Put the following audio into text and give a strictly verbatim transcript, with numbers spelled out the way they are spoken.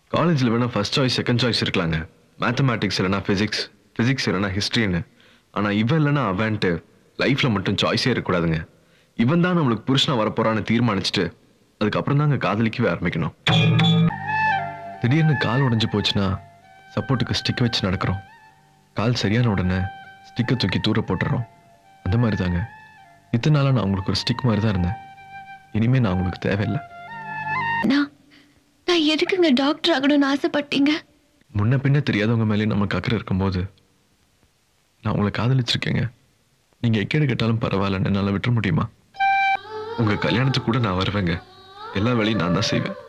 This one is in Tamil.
காலேஜில் வேணா ஃபர்ஸ்ட் சாய்ஸ் செகண்ட் சாய்ஸ் இருக்கலாங்க. மேத்தமேட்டிக்ஸ் இல்லைனா ஃபிசிக்ஸ், ஃபிசிக்ஸ் இல்லைனா ஹிஸ்ட்ரின்னு. ஆனால் இவன் இல்லைனா அவன்ட்டு லைஃப்பில் மட்டும் சாய்ஸே இருக்கக்கூடாதுங்க. இவன் தான் நம்மளுக்கு புருஷனா வரப்போறான்னு தீர்மானிச்சுட்டு அதுக்கப்புறம் தாங்க காதலிக்கவே ஆரம்பிக்கணும். திடீர்னு கால் உடைஞ்சு போச்சுன்னா சப்போர்ட்டுக்கு ஸ்டிக் வச்சு நடக்கிறோம். கால் சரியான உடனே ஸ்டிக்கை தூக்கி தூர போட்டுறோம். அந்த மாதிரி தாங்க இத்தனை நாளாக நான் உங்களுக்கு ஒரு ஸ்டிக் மாதிரி தான் இருந்தேன். இனிமே நான் உங்களுக்கு தேவையில்லை. நான் எதுக்குங்க டாக்டர் ஆகணும்னு ஆசைப்பட்டீங்க? முன்ன பின்ன தெரியாதவங்க மேலே நமக்கு அக்கறை இருக்கும்போது நான் உங்களை காதலிச்சிருக்கேங்க. நீங்க எக்கேடு கேட்டாலும் பரவாயில்லன்னு என்னால விட்டுற முடியுமா? உங்க கல்யாணத்துக்கு கூட நான் வருவேங்க. எல்லா வேலையும் நான் தான் செய்வேன்.